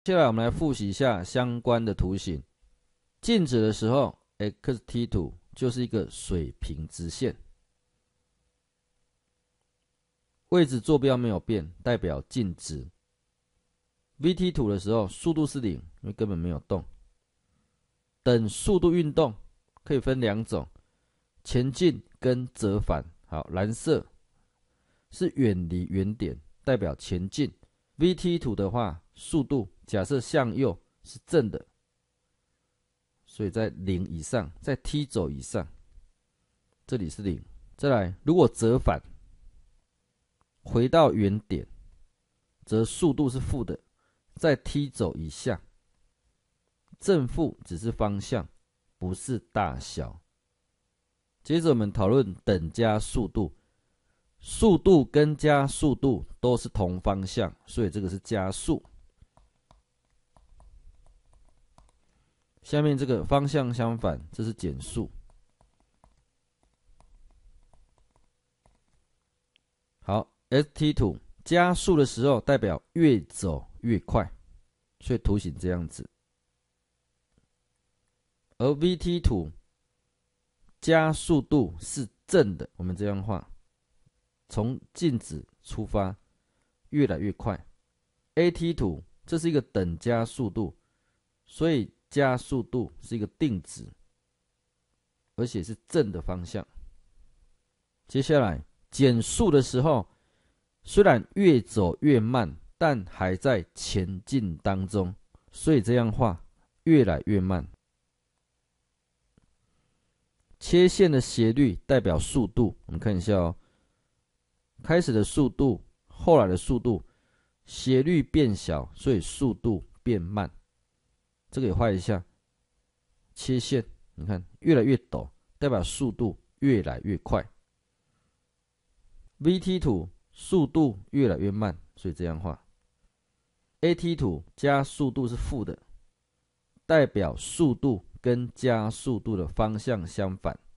接下来我们来复习一下相关的图形。静止的时候 ，xt 图就是一个水平直线，位置坐标没有变，代表静止。vt 图的时候，速度是0，因为根本没有动。等速度运动可以分两种，前进跟折返。好，蓝色是远离原点，代表前进。vt 图的话，速度假设向右是正的，所以在0以上，在 t 轴以上，这里是0。再来，如果折返回到原点，则速度是负的，在 t 轴以下。正负只是方向，不是大小。接着我们讨论等加速度，速度跟加速度都是同方向，所以这个是加速。下面这个方向相反，这是减速。好 ，st 图加速的时候代表越走越快，所以图形这样子。而 vt 图加速度是正的，我们这样画，从静止出发，越来越快。at 图这是一个等加速度，所以加速度是一个定值，而且是正的方向。接下来减速的时候，虽然越走越慢，但还在前进当中，所以这样画，越来越慢。切线的斜率代表速度，我们看一下哦。开始的速度，后来的速度，斜率变小，所以速度变慢。这个也画一下，切线，你看越来越陡，代表速度越来越快。vt 图速度越来越慢，所以这样画。at 图加速度是负的，代表速度跟加速度的方向相反，